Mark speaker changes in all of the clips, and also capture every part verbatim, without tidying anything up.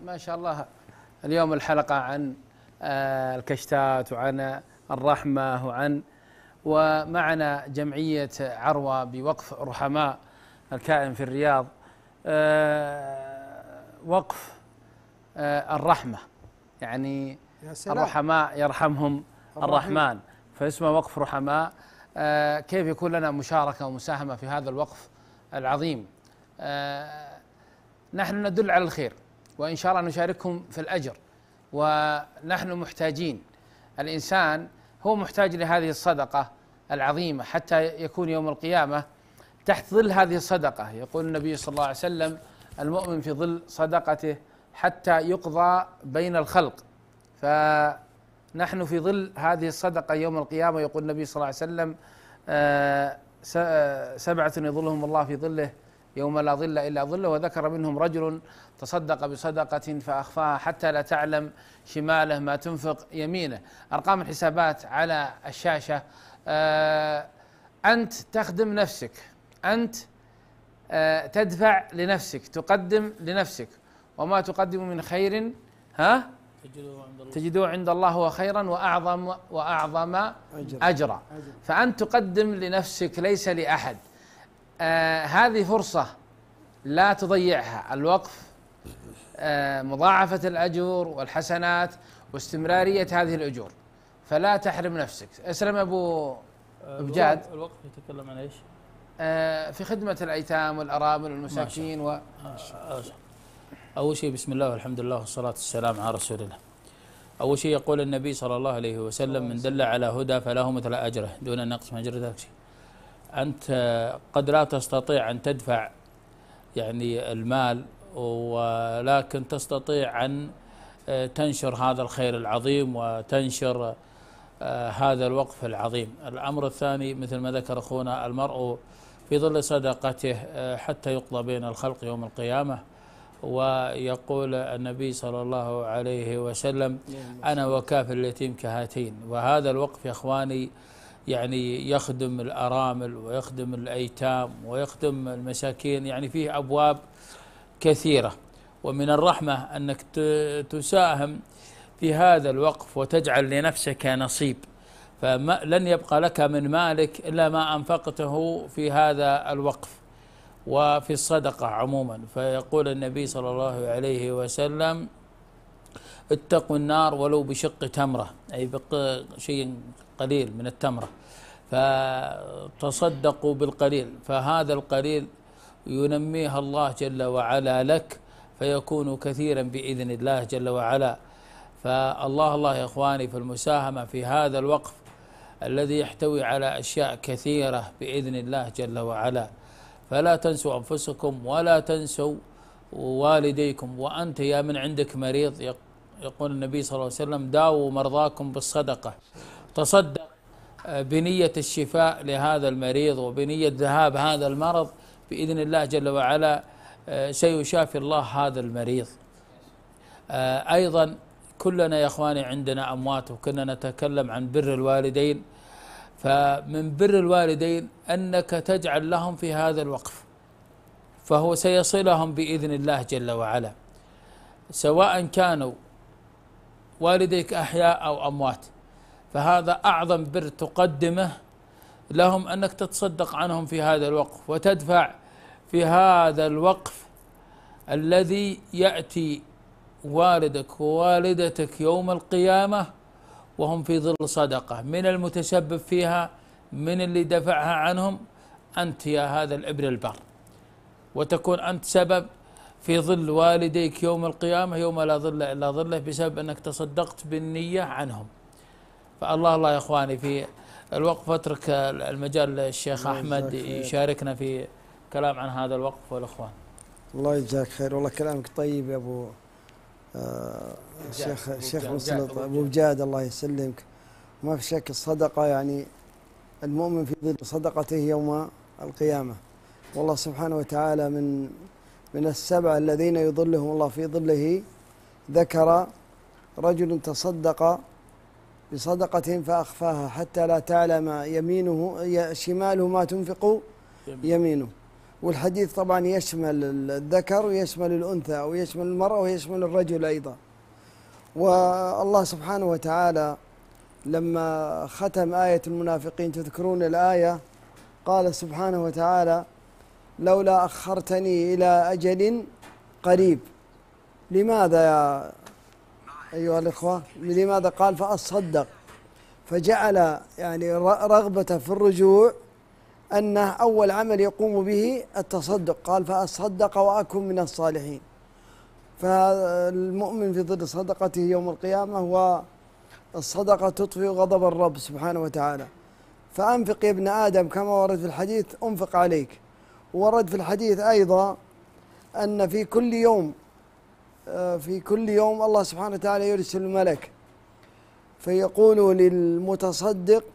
Speaker 1: ما شاء الله اليوم الحلقة عن الكشتات وعن الرحمة وعن ومعنا جمعية عروة بوقف رحماء الكائن في الرياض. وقف الرحمة يعني الرحماء يرحمهم الرحمن، فاسمه وقف رحماء. كيف يكون لنا مشاركة ومساهمة في هذا الوقف العظيم؟ نحن ندل على الخير وإن شاء الله نشارككم في الأجر، ونحن محتاجين. الإنسان هو محتاج لهذه الصدقة العظيمة حتى يكون يوم القيامة تحت ظل هذه الصدقة. يقول النبي صلى الله عليه وسلم: المؤمن في ظل صدقته حتى يقضى بين الخلق. فنحن في ظل هذه الصدقة يوم القيامة. يقول النبي صلى الله عليه وسلم: سبعة يظلهم الله في ظله يوم لا ظل إلا ظله، وذكر منهم رجل تصدق بصدقة فأخفاها حتى لا تعلم شماله ما تنفق يمينه. أرقام الحسابات على الشاشة. أنت تخدم نفسك، أنت تدفع لنفسك، تقدم لنفسك، وما تقدم من خير ها تجدوه عند الله هو خيرا وأعظم وأعظم أجرا. فأنت تقدم لنفسك ليس لأحد. آه هذه فرصة لا تضيعها. الوقف آه مضاعفة الأجور والحسنات واستمرارية هذه الأجور، فلا تحرم نفسك. اسلم أبو بجاد.
Speaker 2: الوقف يتكلم عن إيش؟
Speaker 1: آه في خدمة الأيتام والأرامل والمساكين و...
Speaker 2: أول شيء بسم الله والحمد لله والصلاة والسلام على رسول الله. أول شيء يقول النبي صلى الله عليه وسلم: من دل على هدى فله مثل أجره دون نقص من أجر ذاك شيء. أنت قد لا تستطيع أن تدفع يعني المال، ولكن تستطيع أن تنشر هذا الخير العظيم وتنشر هذا الوقف العظيم. الأمر الثاني مثل ما ذكر أخونا: المرء في ظل صدقته حتى يقضى بين الخلق يوم القيامة. ويقول النبي صلى الله عليه وسلم: أنا وكافل اليتيم كهاتين. وهذا الوقف يا إخواني يعني يخدم الأرامل ويخدم الأيتام ويخدم المساكين، يعني فيه أبواب كثيرة. ومن الرحمة أنك تساهم في هذا الوقف وتجعل لنفسك نصيب، فلن يبقى لك من مالك إلا ما أنفقته في هذا الوقف وفي الصدقة عموما. فيقول النبي صلى الله عليه وسلم: اتقوا النار ولو بشق تمرة، أي بشيء قليل من التمرة، فتصدقوا بالقليل، فهذا القليل ينميها الله جل وعلا لك فيكون كثيرا بإذن الله جل وعلا. فالله الله يا إخواني في المساهمة في هذا الوقف الذي يحتوي على أشياء كثيرة بإذن الله جل وعلا. فلا تنسوا أنفسكم ولا تنسوا والديكم. وأنت يا من عندك مريض، يقول النبي صلى الله عليه وسلم: داووا مرضاكم بالصدقة. تصدق بنية الشفاء لهذا المريض وبنية ذهاب هذا المرض بإذن الله جل وعلا، سيشافي الله هذا المريض. أيضا كلنا يا إخواني عندنا أموات، وكنا نتكلم عن بر الوالدين. فمن بر الوالدين أنك تجعل لهم في هذا الوقف، فهو سيصلهم بإذن الله جل وعلا، سواء كانوا والديك أحياء أو أموات. فهذا أعظم بر تقدمه لهم، أنك تتصدق عنهم في هذا الوقف وتدفع في هذا الوقف الذي يأتي والدك ووالدتك يوم القيامة وهم في ظل صدقة. من المتسبب فيها، من اللي دفعها عنهم، أنت يا هذا الابن البر، وتكون أنت سبب في ظل والديك يوم القيامة يوم لا ظل إلا ظله، بسبب أنك تصدقت بالنية عنهم. فالله الله يا إخواني في الوقف أترك المجال للشيخ أحمد يشاركنا في كلام عن هذا الوقف والإخوان.
Speaker 3: الله يجزاك خير، والله كلامك طيب يا أبو آه الشيخ الشيخ مسلط أبو بجاد، الله يسلمك. ما في شك الصدقة يعني المؤمن في ظل صدقته يوم القيامة. والله سبحانه وتعالى من من السبع الذين يظلهم الله في ظله ذكر رجل تصدق بصدقة فأخفاها حتى لا تعلم يمينه شماله ما تنفق يمينه. والحديث طبعا يشمل الذكر ويشمل الأنثى ويشمل المرأة ويشمل الرجل أيضا. والله سبحانه وتعالى لما ختم آية المنافقين تذكرون الآية قال سبحانه وتعالى لولا أخرتني إلى أجل قريب. لماذا يا أيها الإخوة؟ لماذا قال فأصدق؟ فجعل يعني رغبة في الرجوع أنه أول عمل يقوم به التصدق، قال فأصدق وأكن من الصالحين. فالمؤمن في ظل صدقته يوم القيامة هو الصدقة تطفئ غضب الرب سبحانه وتعالى. فأنفق يا ابن آدم كما ورد في الحديث أنفق عليك. ورد في الحديث أيضا أن في كل يوم في كل يوم الله سبحانه وتعالى يرسل الملك فيقول للمتصدق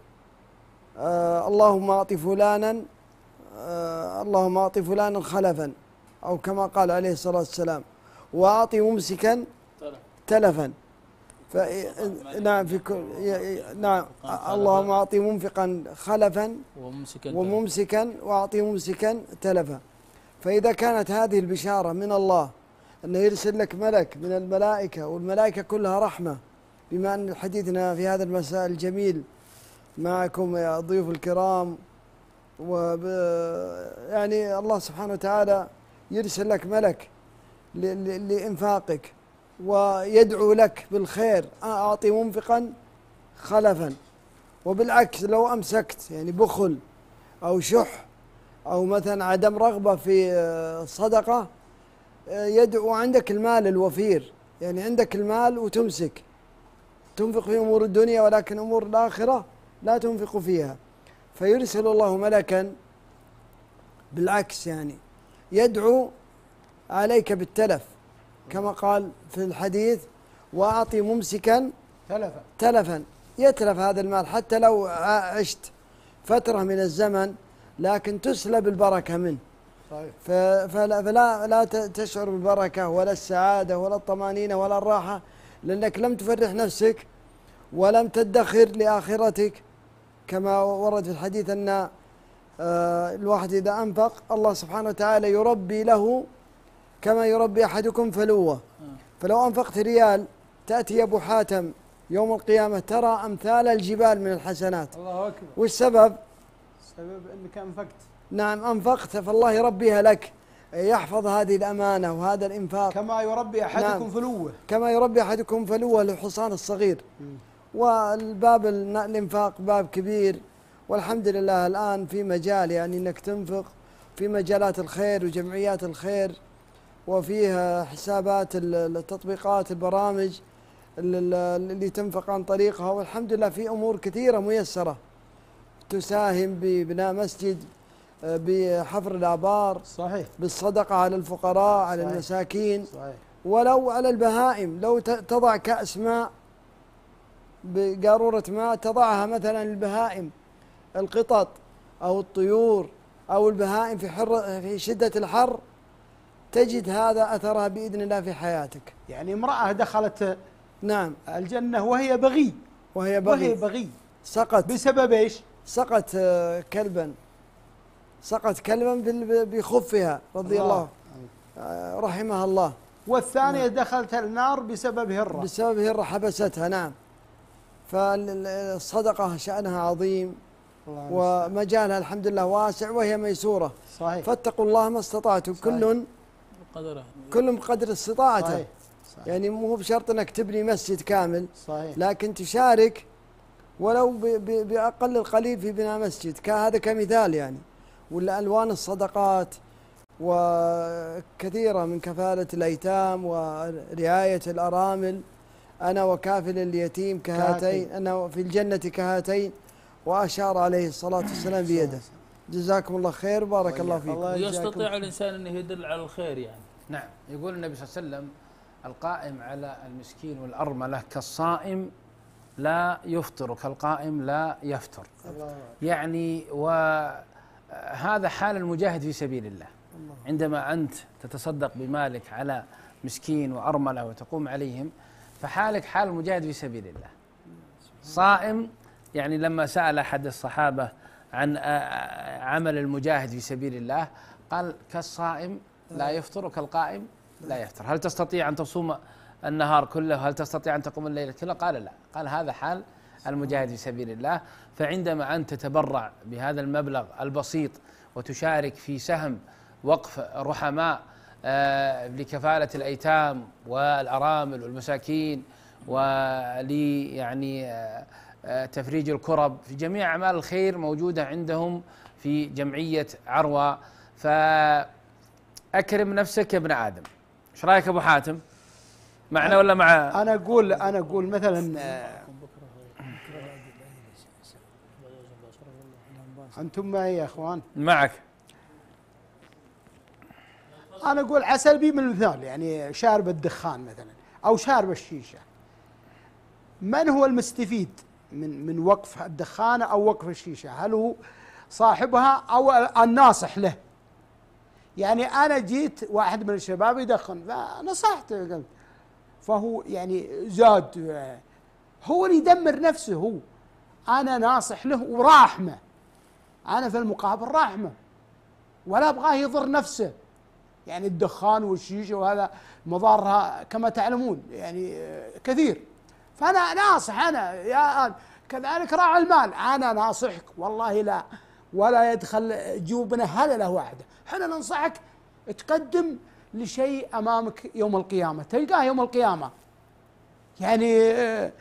Speaker 3: آه اللهم أعط فلانا آه اللهم أعط فلانا خلفا، أو كما قال عليه الصلاة والسلام وأعطي ممسكا تلفا. نعم في كل نعم اللهم أعطي منفقا خلفا وممسكا وأعطي ممسكا تلفا. فإذا كانت هذه البشارة من الله أنه يرسل لك ملك من الملائكة، والملائكة كلها رحمة، بما أن حديثنا في هذا المساء الجميل معكم يا ضيوف الكرام، وب يعني الله سبحانه وتعالى يرسل لك ملك لإنفاقك ويدعو لك بالخير، أعطي منفقا خلفا. وبالعكس لو أمسكت يعني بخل أو شح أو مثلا عدم رغبة في الصدقة يدعو عندك المال الوفير، يعني عندك المال وتمسك تنفق في أمور الدنيا ولكن أمور الآخرة لا تنفق فيها، فيرسل الله ملكا بالعكس يعني يدعو عليك بالتلف كما قال في الحديث وأعطي ممسكا تلفا تلفا. يتلف هذا المال حتى لو عشت فترة من الزمن لكن تسلب البركة منه. صحيح. فلا, فلا لا تشعر بالبركة ولا السعادة ولا الطمأنينة ولا الراحة، لأنك لم تفرح نفسك ولم تدخر لآخرتك. كما ورد في الحديث أن الواحد إذا أنفق الله سبحانه وتعالى يربي له كما يربي أحدكم فلوة. فلو أنفقت ريال تأتي أبو حاتم يوم القيامة ترى أمثال الجبال من الحسنات. الله أكبر. والسبب؟ السبب أنك أنفقت. نعم أنفقت، فالله يربيها لك، يحفظ هذه الأمانة وهذا الإنفاق.
Speaker 4: كما يربي أحدكم
Speaker 3: نعم.
Speaker 4: فلوة
Speaker 3: كما يربي أحدكم فلوة للحصان الصغير. م. والباب الإنفاق باب كبير، والحمد لله الآن في مجال يعني أنك تنفق في مجالات الخير وجمعيات الخير، وفيها حسابات التطبيقات البرامج اللي تنفق عن طريقها، والحمد لله في أمور كثيرة ميسرة تساهم ببناء مسجد، بحفر الآبار. صحيح. بالصدقة على الفقراء، على صحيح. المساكين. صحيح. ولو على البهائم، لو تضع كأس ماء بقارورة ماء تضعها مثلا البهائم القطط أو الطيور أو البهائم في حر في شدة الحر، تجد هذا أثرها بإذن الله في حياتك.
Speaker 4: يعني امرأة دخلت
Speaker 3: نعم
Speaker 4: الجنة وهي بغي
Speaker 3: وهي بغي,
Speaker 4: وهي بغي.
Speaker 3: سقط
Speaker 4: بسبب إيش؟
Speaker 3: سقط كلبا سقط كلبا بخفها رضي الله, الله رحمها الله.
Speaker 4: والثانية نعم. دخلت النار بسبب هرة
Speaker 3: بسبب هرة حبستها. نعم. فالصدقة شأنها عظيم ومجالها الحمد لله واسع وهي ميسورة. صحيح. فاتقوا الله ما استطعتم. كل كل بقدر استطاعته. صحيح. صحيح. يعني مو بشرط انك تبني مسجد كامل. صحيح. لكن تشارك ولو بأقل القليل في بناء مسجد، كهذا كمثال يعني. ولا ألوان الصدقات وكثيرة من كفالة الأيتام ورعاية الأرامل. أنا وكافل اليتيم كهاتين، أنا في الجنة كهاتين، وأشار عليه الصلاة والسلام بيده. جزاكم الله خير بارك الله فيكم.
Speaker 2: ويستطيع الإنسان أنه يدل على الخير يعني.
Speaker 1: نعم. يقول النبي صلى الله عليه وسلم القائم على المسكين والأرملة كالصائم لا يفطر كالقائم لا يفتر. الله. يعني وهذا حال المجاهد في سبيل الله. الله. عندما أنت تتصدق بمالك على مسكين وأرملة وتقوم عليهم، فحالك حال المجاهد في سبيل الله. صائم يعني لما سأل أحد الصحابة عن عمل المجاهد في سبيل الله قال كالصائم لا يفطر وكالقائم لا يفطر. هل تستطيع أن تصوم النهار كله؟ هل تستطيع أن تقوم الليل كله؟ قال لا. قال هذا حال المجاهد في سبيل الله. فعندما أنت تتبرع بهذا المبلغ البسيط وتشارك في سهم وقف رحماء آه لكفالة الأيتام والأرامل والمساكين ولي يعني آه آه تفريج الكرب، في جميع أعمال الخير موجودة عندهم في جمعية عروة. فأكرم نفسك يا ابن آدم. ايش رايك ابو حاتم؟ معنا ولا مع؟
Speaker 4: انا اقول انا اقول مثلا آه، انتم معي يا اخوان؟
Speaker 1: معك.
Speaker 4: انا اقول على سبيل من المثال، يعني شارب الدخان مثلا او شارب الشيشه، من هو المستفيد من من وقف الدخان او وقف الشيشه؟ هل هو صاحبها او الناصح له؟ يعني انا جيت واحد من الشباب يدخن فنصحته، قلت فهو يعني زاد، هو اللي يدمر نفسه. هو انا ناصح له وراحمه، انا في المقابل راحمه ولا ابغاه يضر نفسه. يعني الدخان والشيشه وهذا مضارها كما تعلمون يعني كثير، فانا ناصح انا يا كذلك راعي المال، انا ناصحك والله لا ولا يدخل جوبنا هلله واحده. احنا ننصحك تقدم لشيء امامك يوم القيامه، تلقاه يوم القيامه. يعني آآ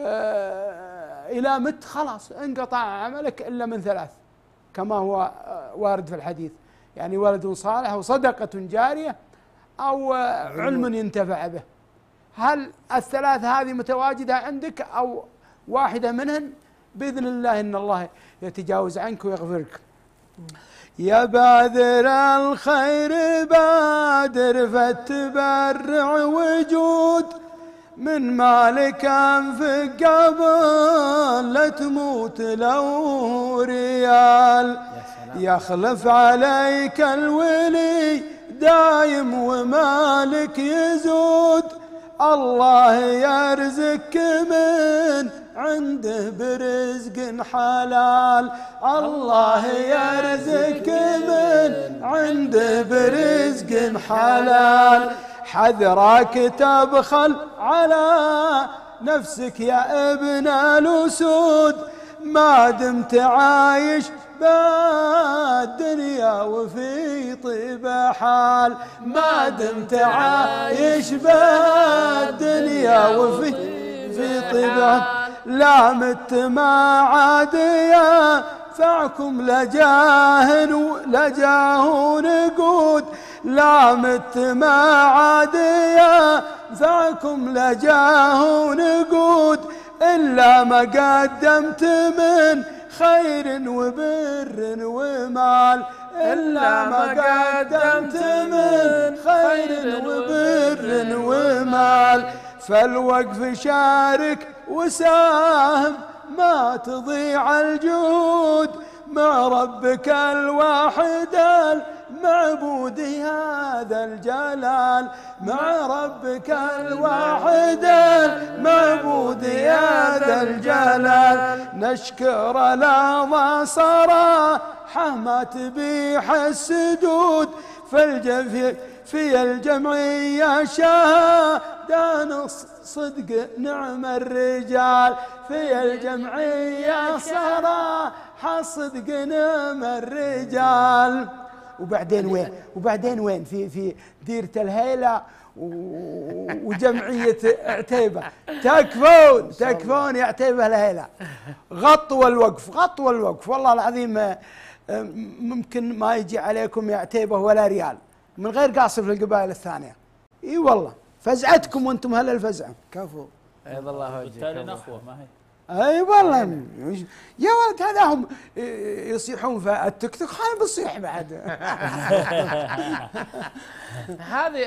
Speaker 4: آآ الى مت خلاص انقطع عملك الا من ثلاث كما هو وارد في الحديث، يعني ولد صالح وصدقه جاريه او علم ينتفع به. هل الثلاث هذه متواجده عندك او واحده منهن؟ باذن الله ان الله يتجاوز عنك ويغفر لك. يا باذر الخير بادر فتبرع وجود، من مالك انفق قبل لا تموت لو ريال، يخلف عليك الولي دايم ومالك يزود، الله يرزقك من عنده برزق حلال، الله يرزقك من عنده برزق حلال، حذرك تبخل على نفسك يا ابن الأسود، ما دمت عايش بالدنيا وفي طيب حال، ما دمت عايش بالدنيا وفي في طيب حال، لا مت ما عاد ينفعكم لجاه لجاه نقود، لا مت ما عاد ينفعكم لجاه نقود، إلا ما قدمت من خير وبر ومال، إلا ما قدمت من خير وبر ومال، فالوقف شارك وساهم ما تضيع الجود، مع ربك الواحد المعبود هذا الجلال، مع ربك الواحد المعبود هذا الجلال، نشكر الأعضاء صراحة ما تبيح السدود، في في الجمعية شهادة صدق نعم الرجال، في الجمعية صراحة صدق نعم الرجال. وبعدين وين؟ وبعدين وين؟ في في ديرة الهيلة وجمعية عتيبة. تكفون تكفون يا عتيبة الهيلة، غطوا الوقف غطوا الوقف، والله العظيم ممكن ما يجي عليكم يا عتيبة ولا ريال من غير قاصر في القبائل الثانية. اي والله فزعتكم وانتم هلا الفزعة.
Speaker 3: كفو.
Speaker 1: ايضا الله وجهك.
Speaker 2: بالتالي نخوة ما هي.
Speaker 4: اي والله يا ولد هذا هم يصيحون في التيك توك، خلينا بنصيح بعد.
Speaker 1: هذه